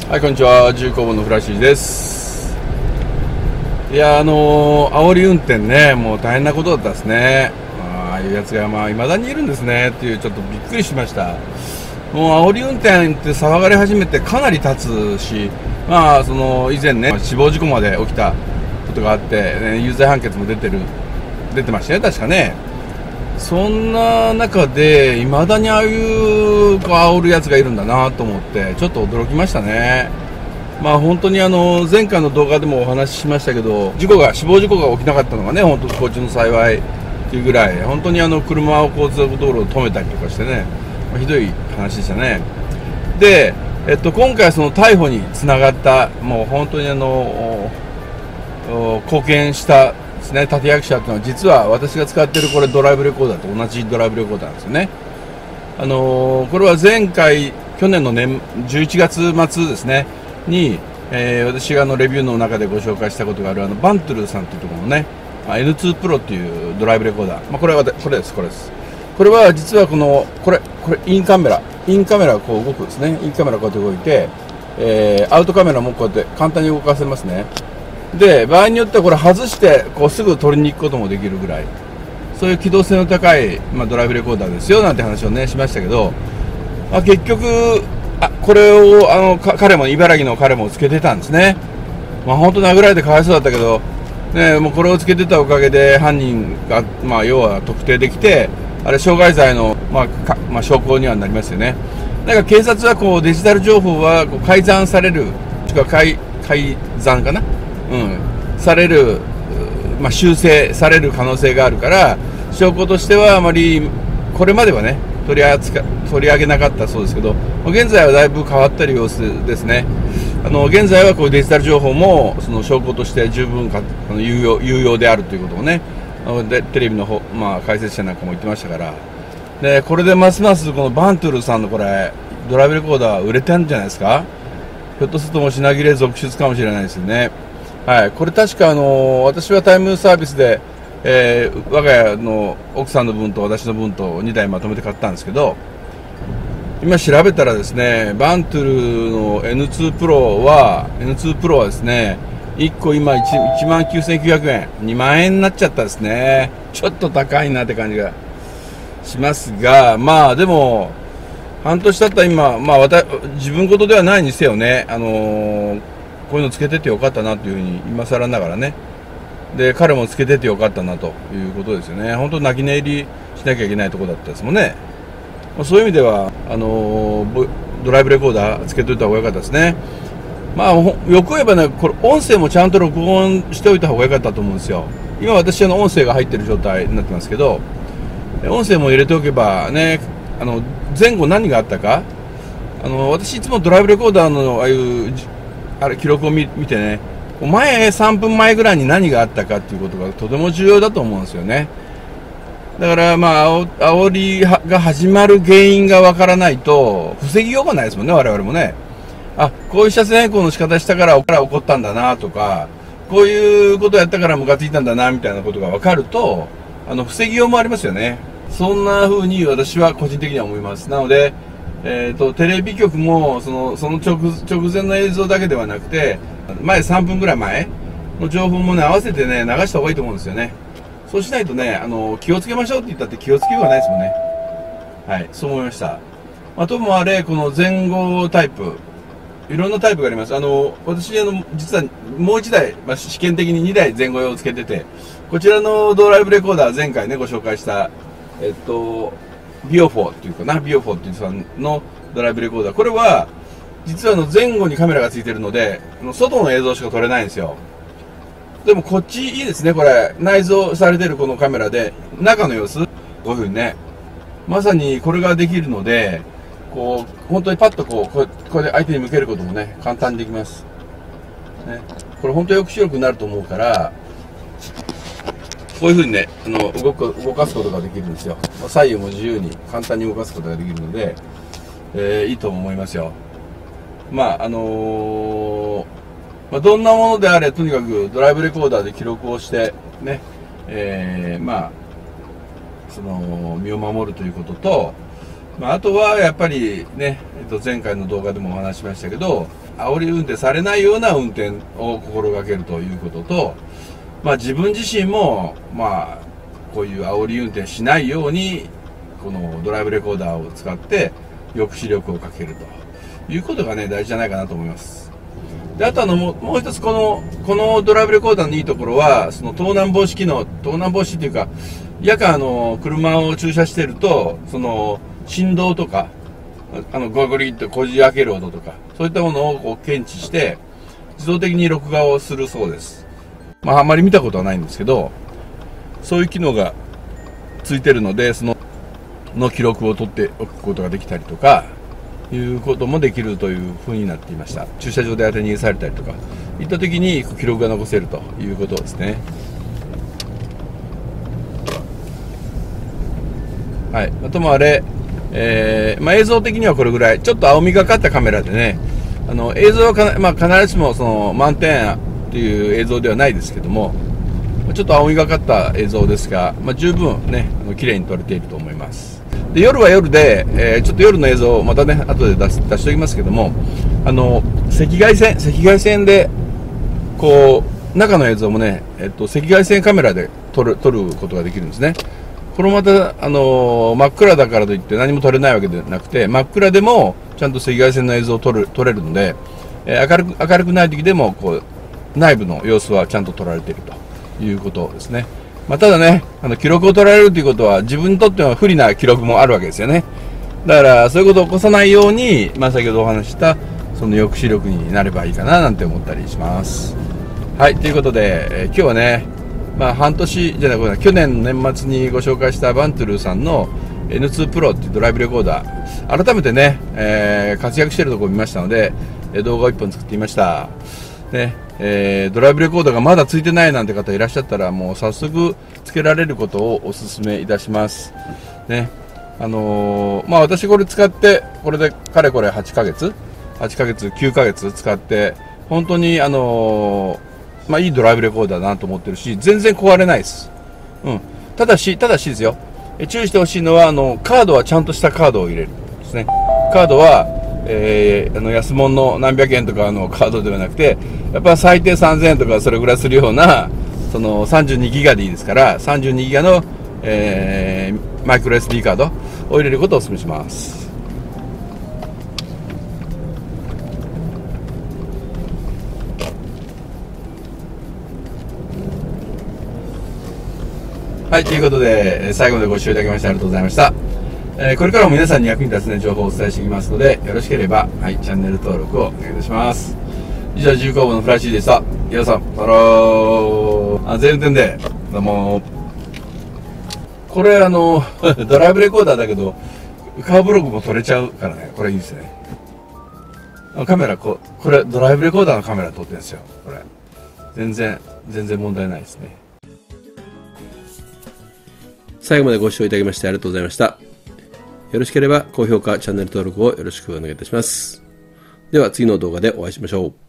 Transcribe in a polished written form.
はい、こんにちは。重工房のフラッシーです。いや、煽り運転ね、もう大変なことだったですね。ああいうやつが、未だにいるんですね、っていう、ちょっとびっくりしました。もう煽り運転って騒がれ始めてかなり経つし、以前ね、死亡事故まで起きたことがあって、ね、有罪判決も出てましたね、確かね。そんな中で、未だにああいう煽るやつがいるんだなと思って、ちょっと驚きましたね。本当に前回の動画でもお話ししましたけど、死亡事故が起きなかったのがね、本当不幸中の幸いっていうぐらい、本当に車を交通道路を止めたりとかしてね、ひどい話でしたね。で、今回その逮捕につながった、もう本当に貢献したですね、立役者というのは、実は私が使っているこれドライブレコーダーと同じドライブレコーダーなんですよね。これは前回、去年の11月末ですね、に、私がレビューの中でご紹介したことがあるバントゥルさんというところのね、N2 プロっていうドライブレコーダー。これです。これは実はこれインカメラがこう動くですね。インカメラこうやって動いて、アウトカメラもこうやって簡単に動かせますね。で、場合によってはこれ外してこうすぐ取りに行くこともできるぐらい、そういう機動性の高い、ドライブレコーダーですよなんて話をねしましたけど、結局これを茨城の彼もつけてたんですね。本当殴られてかわいそうだったけど、ね、もうこれをつけてたおかげで犯人が、要は特定できて、あれ傷害罪の、証拠にはなりますよね。なんか警察はこうデジタル情報はこう改ざんされる、もしくは改ざんかな、される、修正される可能性があるから、証拠としてはあまりこれまではね取り上げなかったそうですけど、現在はだいぶ変わっている様子ですね。現在はこうデジタル情報もその証拠として十分有用であるということをね、テレビの解説者なんかも言ってましたから、でこれでますますこのバントゥルさんのこれドライブレコーダー売れてるんじゃないですか。ひょっとするともう品切れ続出かもしれないですよね。はい、これ確か私はタイムサービスで、我が家の奥さんの分と私の分と2台まとめて買ったんですけど、今調べたらですね、バントゥルの N2 プロはですね、1個今19,900円、2万円になっちゃったですね。ちょっと高いなって感じがしますが、でも半年経った今、自分事ではないにせよね、こういうのつけててよかったなというふうに今更ながらね、で彼もつけててよかったなということですよね。本当泣き寝入りしなきゃいけないところだったですもんね。そういう意味ではドライブレコーダーつけといた方が良かったですね。よく言えばね、これ音声もちゃんと録音しておいた方が良かったと思うんですよ。今私音声が入ってる状態になってますけど、音声も入れておけばね、前後何があったか、私いつもドライブレコーダーの記録を見てね、3分前ぐらいに何があったかっていうことがとても重要だと思うんですよね。だから煽りが始まる原因がわからないと防ぎようがないですもんね、我々もね。こういう車線変更の仕方したから起こったんだなとか、こういうことやったからムカついたんだなみたいなことがわかると、防ぎようもありますよね。そんな風に私は個人的には思います。なので、テレビ局もその直前の映像だけではなくて、3分ぐらい前の情報もね合わせてね流した方がいいと思うんですよね。そうしないとね、気をつけましょうって言ったって気をつけようがないですもんね。はい、そう思いました。ともあれ、この前後タイプ、いろんなタイプがあります。私実はもう1台、試験的に2台前後用をつけてて、こちらのドライブレコーダー前回ねご紹介したビオフォーっていうかな、ビオフォーっていうさんのドライブレコーダー、これは実は前後にカメラがついてるので外の映像しか撮れないんですよ。でもこっちいいですね。これ内蔵されてるこのカメラで中の様子、こういう風にね、まさにこれができるので、こう本当にパッとこれで相手に向けることもね簡単にできます、ね。これ本当に抑止力になると思うから、こういう風にね動かすことができるんですよ。左右も自由に簡単に動かすことができるので、いいと思いますよ。どんなものであれとにかくドライブレコーダーで記録をしてね、身を守るということと、 あとはやっぱりね、前回の動画でもお話ししましたけど、煽り運転されないような運転を心がけるということと、自分自身も、こういう煽り運転しないように、このドライブレコーダーを使って抑止力をかけるということがね、大事じゃないかなと思います。で、あともう一つこのドライブレコーダーのいいところは、その盗難防止機能、盗難防止っていうか、夜間車を駐車してると、その振動とか、ゴリゴリってこじ開ける音とか、そういったものをこう検知して、自動的に録画をするそうです。あんまり見たことはないんですけど、そういう機能がついてるので、その記録を取っておくことができたりとか、いうこともできるというふうになっていました。駐車場で当て逃げされたりとか、いった時に記録が残せるということですね。はい。あともあれ、映像的にはこれぐらい、ちょっと青みがかったカメラでね、映像は必ずしもその満点っていう映像ではないですけども、ちょっと青みがかった映像ですが、十分ね、綺麗に撮れていると思います。で、夜は夜で、ちょっと夜の映像をまたね、後で出しておきますけども、赤外線で、こう、中の映像もね、赤外線カメラで撮ることができるんですね。これまた、真っ暗だからといって何も撮れないわけではなくて、真っ暗でもちゃんと赤外線の映像を撮れるので、明るくない時でも、こう、内部の様子はちゃんと撮られているということですね。ただね、記録を取られるということは自分にとっては不利な記録もあるわけですよね。だからそういうことを起こさないように、先ほどお話ししたその抑止力になればいいかななんて思ったりします。はい、ということで、今日はね、半年じゃなくて去年の年末にご紹介したバントゥルーさんの N2 Pro っていうドライブレコーダー、改めてね、活躍しているところを見ましたので、動画を1本作ってみました。ね、ドライブレコーダーがまだついてないなんて方いらっしゃったら、もう早速つけられることをお勧めいたします。ね、私これ使って、これでかれこれ8ヶ月、9ヶ月使って、本当にいいドライブレコーダーだなと思ってるし、全然壊れないです。うん。ただしですよ。注意してほしいのは、カードはちゃんとしたカードを入れるですね。カードは、安物の何百円とかのカードではなくて、やっぱ最低3000円とかそれぐらいするような、その32ギガでいいですから、32ギガの、マイクロ SD カードを入れることをお勧めします。はい、ということで、最後までご視聴いただきましてありがとうございました。これからも皆さんに役に立つ、ね、情報をお伝えしていきますので、よろしければ、チャンネル登録をお願いいたします。以上、自由工房のフラッシーでした。皆さん、さよなら。安全運転で、どうも。これ、ドライブレコーダーだけど、カーブログも撮れちゃうからね、これいいですね。カメラ、これ、ドライブレコーダーのカメラ撮ってるんですよ、これ。全然問題ないですね。最後までご視聴いただきましてありがとうございました。よろしければ高評価、チャンネル登録をよろしくお願いいたします。では次の動画でお会いしましょう。